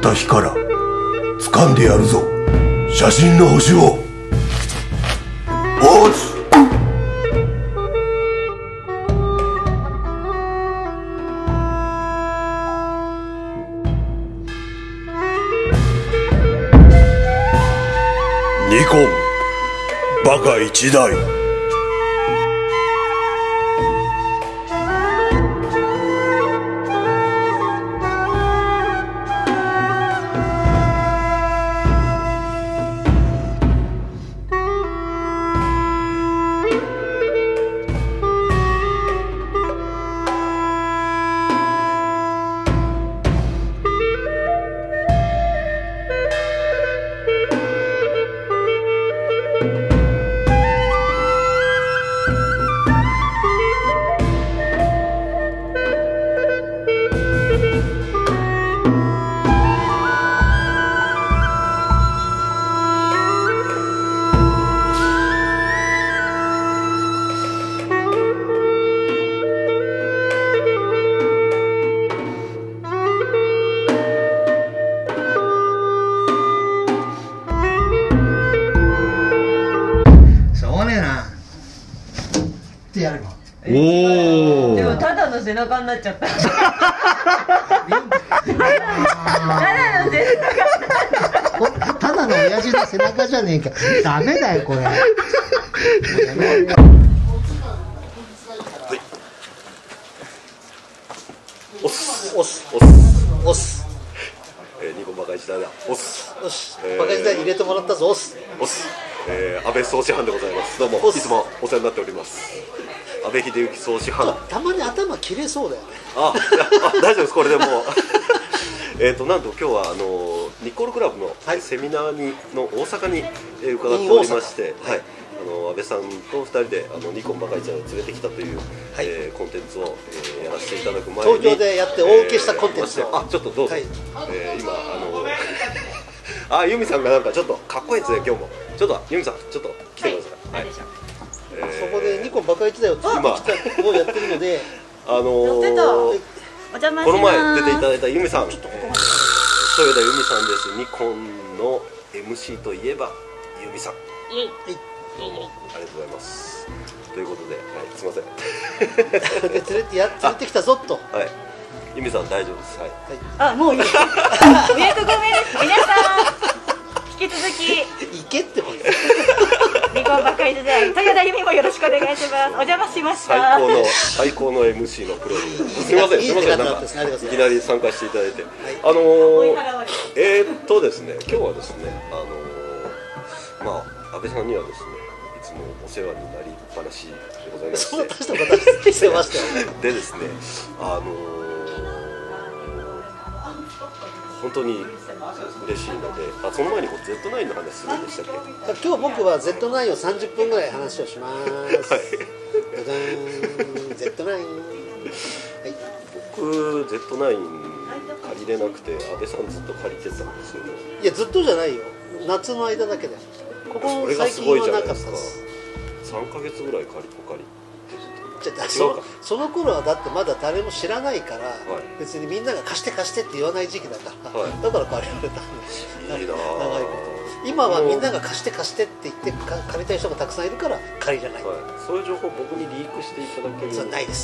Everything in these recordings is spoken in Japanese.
った日から掴んでやるぞ、写真の星を。おつニコンバカ一台。 やれば。 おお。 でもただの背中になっちゃった。ただの背中。ただの親父の背中じゃねえか。ダメだよこれ。 押す押す押す押す。 ニコンバカ一台だ。押す。 よし。バカ時代に入れてもらったぞ。押す。 押す。安倍総司藩でございます。どうもいつもお世話になっております。安倍秀幸総司藩。 たまに頭切れそうだよね。 大丈夫です。これでもうなんと今日はニッコールクラブのセミナーの大阪に伺っておりまして、はい、安倍さんと2人でニコンバカ一台を連れてきたという、コンテンツを、やらせていただく前に東京でやって大受けしたコンテンツを、 ちょっとどうぞ、今ユミさんがなんかちょっとかっこいいですね今日も。ちょっとユミさんちょっと来てください。はい、 そこでニコンバカ一台を作ってきたをやってるので、 お邪魔します。 この前出ていただいたユミさん、豊田ユミさんです。ニコンの MC といえばユミさん。どうもありがとうございます。ということで、すみません。 で連れてきたぞと。 はい。ユミさん大丈夫です。はい。 あ、もういい。お役御免です。皆さん引き続き行けってこと。 ニコンバカ一台、豊田由美もよろしくお願いします。お邪魔しました。 最高の MC のプロに。すみません。すみません。なんかいきなり参加していただいて、ですね、今日はですね、安倍さんにはですね、いつもお世話になりっぱなしでございまして、 そんな大したことしてましたよね。 でですね、本当に嬉しいので、その前にZ9の話するんでしたっけ？ 今日僕は Z9 を30分ぐらい話をします。 はい。 Z9。はい。 僕 Z9 借りれなくて、安倍さんずっと借りてたんですよね。 いやずっとじゃないよ。夏の間だけだよ。ここ最近はなかったです。 3ヶ月ぐらい借りてその頃はだってまだ誰も知らないから、別にみんなが貸して貸してって言わない時期だから、だから借りられたんですよ。長いこと。今はみんなが貸して貸してって言って借りたい人がたくさんいるから借りじゃない。 そういう情報僕にリークしていただける。 それないです。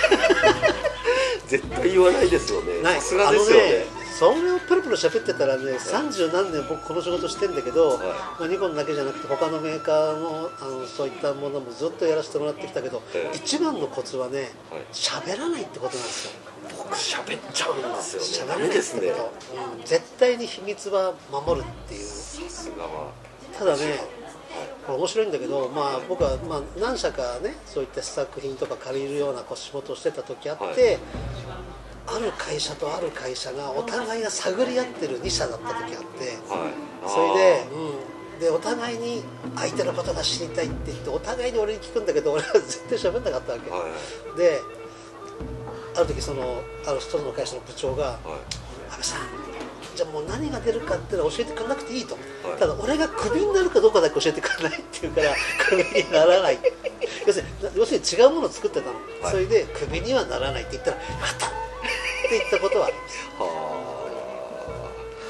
絶対言わないですよね。 ない。 さすがですよね。 それをプロプロ喋ってたらね、30何年僕この仕事してんだけど、ニコンだけじゃなくて他のメーカーのそういったものもずっとやらせてもらってきたけど、一番のコツはね、喋らないってことなんですよ。 僕喋っちゃうんですよね。 喋らないですね。絶対に秘密は守るっていう。 さすがは。 ただね、面白いんだけど、僕は何社かね、そういった試作品とか借りるような仕事をしてた時あって。ある会社とある会社がお互いが探り合ってる2社だった時あって、それで、お互いに相手のことが知りたいって言ってお互いに俺に聞くんだけど俺は絶対喋んなかったわけ、である時ある一つの会社の部長が「安倍さんじゃあもう何が出るかっていうのは教えてくれなくていい」と、ただ俺がクビになるかどうかだけ教えてくれないって言うからクビにならない要するに違うものを作ってたの、それでクビにはならないって言ったら「分かった!」って言ったことはあります。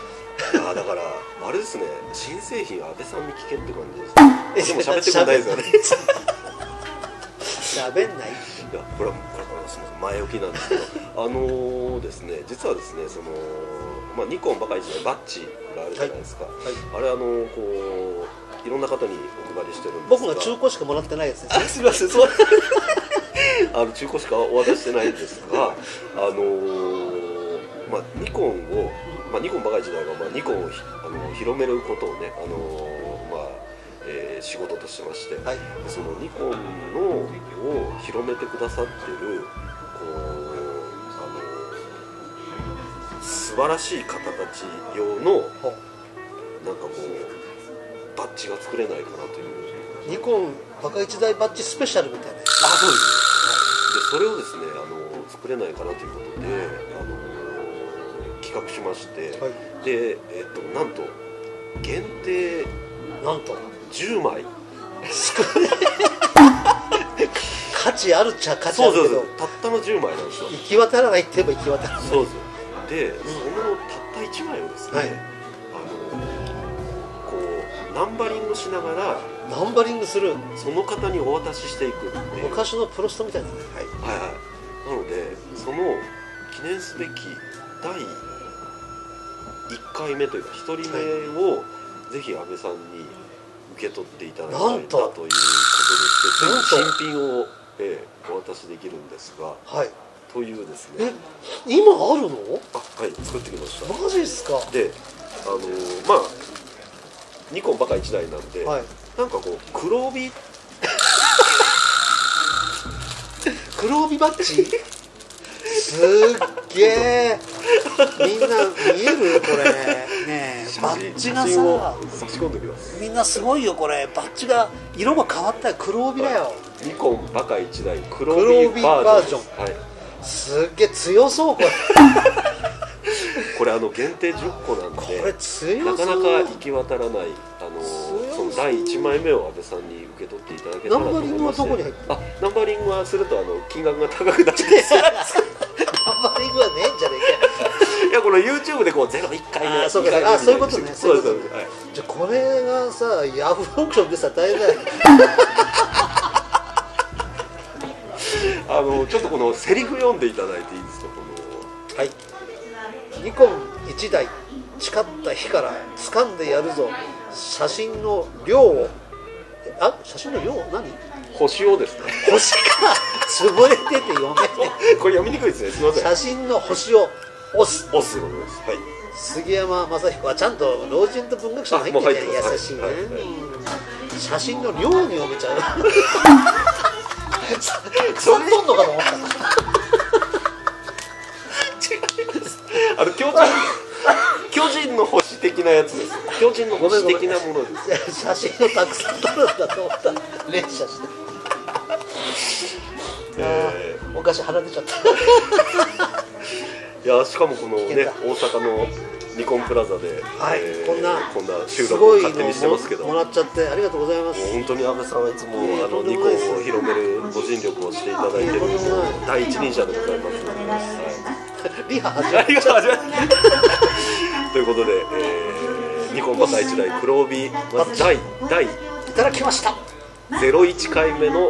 だからあれですね、新製品は安倍さんに聞けって感じですね。でも喋ってくれないですよね。 喋んない。 いや、これはすみません、前置きなんですけどですね、実はですね、ニコンバカ一台バッジがあるじゃないですか、あれこういろんな方にお配りしてるんですが、 僕が中古しかもらってないやつですね。 すみません、そう中古しかお渡ししてないんですが、ニコンを、ニコンバカ一台が、ニコンを広めることをね、仕事としてまして、 はい、 そのニコンのを広めてくださってる素晴らしい方たち用のなんかバッジが作れないかなという。 ニコンバカ一台バッジスペシャルみたいな。 そうです。でそれをですね作れないかなということで企画しまして、はい、でなんと限定なんと 10枚価値あるっちゃ価値あるけど、 そうたったの10枚なんですよ。 行き渡らないって言えば行き渡らない。 そうですよ。で、そのたった1枚をですね、はい、こうナンバリングしながらナンバリングする、 その方にお渡ししていくっていう昔のプロストみたいなね。 はいはい。なのでその記念すべき第1回目というか1人目を、ぜひ安倍さんに受け取っていただきたいなということでして、新品を、お渡しできるんですが、はい、というですね。 今あるの？ はい、作ってきました。 マジですか？ で、ニコンバカ1台なんで、はい、なんかこう黒帯黒帯バッジすっげえみんな見えるこれねえ、バッジがさ差し込んできます。 みんなすごいよこれ、バッジが色が変わったよ。黒帯だよ、 ニコンバカ1台黒帯バージョン、はい、 すっげえ強そうこれこれ限定10個なんで、 これ強そう、 なかなか行き渡らない、その第1枚目を安倍さんに受け取っていただけたらと思いまして。 ナンバリングはどこに入ってる？ ナンバリングはすると金額が高くなっちゃうんですナンバリングはねえんじゃねえか。 いや、この YouTube でこう01回目、 そういうことね。 そうです。 じゃあこれがさヤフーオークションでさ大変だよちょっとこのセリフ読んでいただいていいですか。 はい、ニコン1台誓った日から掴んでやるぞ、写真の量を、写真の量何？ 星をですね。 星か潰れてて読めないこれ読みにくいですね、すみません。 写真の星を押すことです。はい。 杉山正彦はちゃんと老人と文学者も入ってるじゃん。優しいね、写真の量に読めちゃうそれとんのかと思った巨人の星的なやつです。巨人の星的なものです。 写真をたくさん撮るんだと思ったら連写して、お菓子鼻出ちゃったいや、しかもこのね、大阪のニコンプラザで、 はい、こんな収録を勝手にしてますけど、 もらっちゃってありがとうございます。 本当に安倍さんはいつもニコンを広めるご尽力をしていただいている第一人者でございます。 リハ始まっちゃうということで、ニコンバカ1台黒帯第いただきました 01回目の、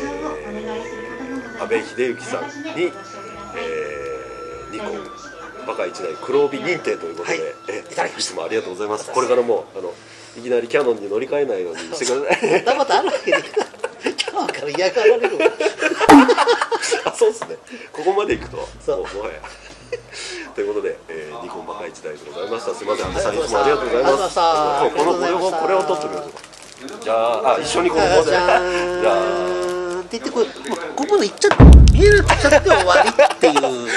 安倍秀幸さんに、ニコンバカ1台黒帯認定ということで、 いただきました。 いつもありがとうございます。これからもいきなりキャノンに乗り換えないようにしてください。 そんなことあるわけでキャノンから嫌がられるそうですね。ここまでいくともはやということで、ニコンバカ1台でございました。すみません、安倍さんいつもありがとうございます。これを取っておきましょうか。じゃあ、一緒にこの方でじゃあって言ってここまでいっちゃって見えるっちゃって終わりっていう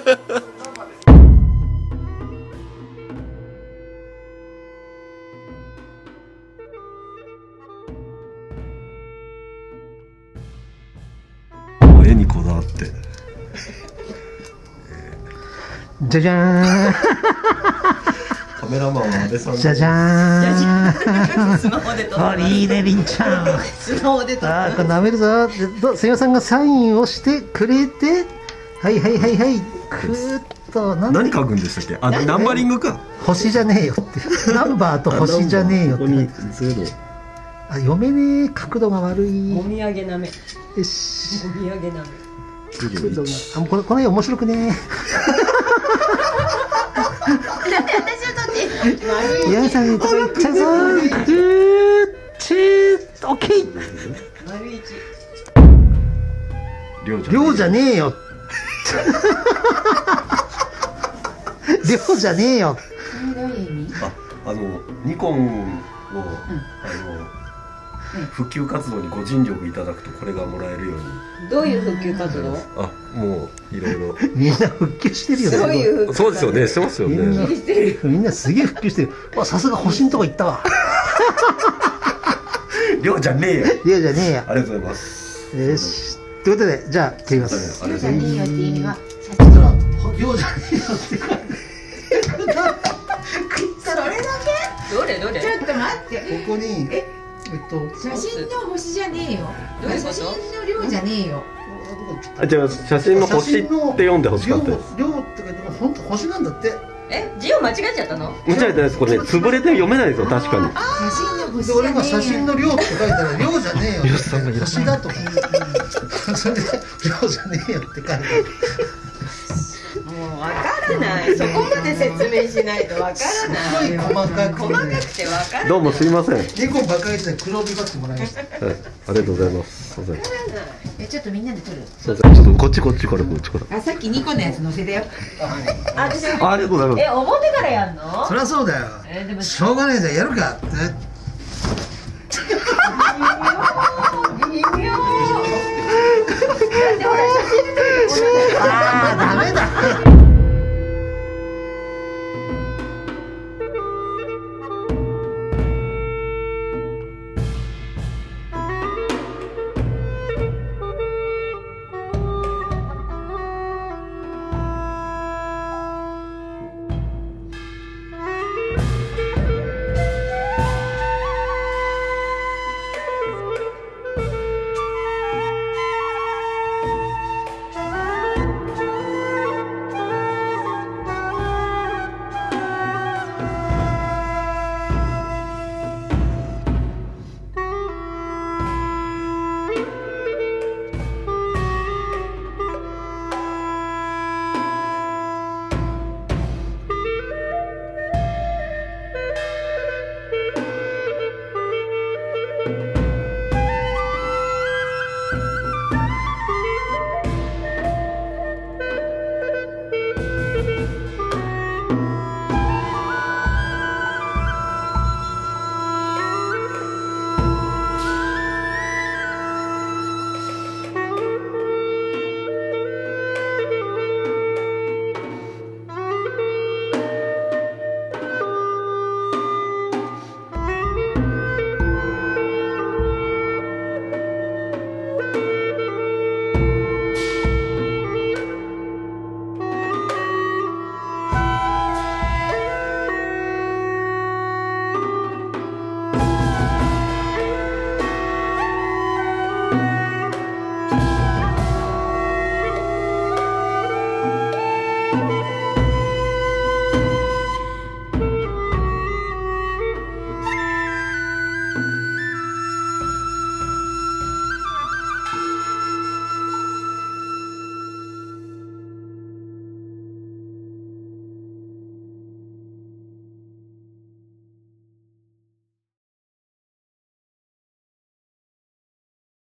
絵にこだわってじゃじゃーんカメラマンは安倍さんじゃじゃーんスマホで撮る。 堀井ねりんちゃんスマホで撮る。 これ舐めるぞ。せいやさんがサインをしてくれて、はいはいはいはい、くーっ何書くんでしたっけ？あ、ナンバリングか。 星じゃねえよってナンバーと星じゃねえよって。 ここにゼロ。 あ、読めねえ、角度が悪い。 もみあげなめ。 よし。 もみあげなめ。 角度が、あ、この絵面白くねえ。皆さんに食べちゃうぞ。オッケー。 丸一。 量じゃねえよ。量じゃねえよ。 ニコンを普及活動にご尽力いただくとこれがもらえるように。 どういう普及活動？ あ、もういろいろ。 みんな復旧してるよね。 どういう普及？ そうですよね、してますよね。 みんなすげえ復旧してる。あ、さすが星のとこ行ったわ。 量じゃねえよ。 量じゃねえや。 ありがとうございます。 よし。ということで、じゃあ切ります。 量じゃねえよって意味は量じゃねえよって書いて。 それだどれどれ？ け？ちょっと待って。 ここに写真の星じゃねえよ。 どういうこと？ 写真の量じゃねえよ。 あ、じゃあ写真の星って読んでほしかったです。 量って書いて本当星なんだって。 字を間違えちゃったの？ 間違えてないです。これね、潰れて読めないですよ、確かに。 写真の星で、俺が写真の量って書いたら量じゃねえよ。 よしさんが星だとか。それで量じゃねえよって書いてある。 もうわからない。そこまで説明しないとわからない。 すごい細かく細かくてわからない。 どうもすいません。 猫バカにして黒帯バッグもらいました。 はい、ありがとうございます。すいません。 ちょっとみんなで撮る。 すいません。ちょっとこっちからこっちから。 あ、さっきニコのやつ載せたよ。 あ、私ありがとうございます。 表からやんの？ そりゃそうだよ。 でもしょうがないじゃん、やるか。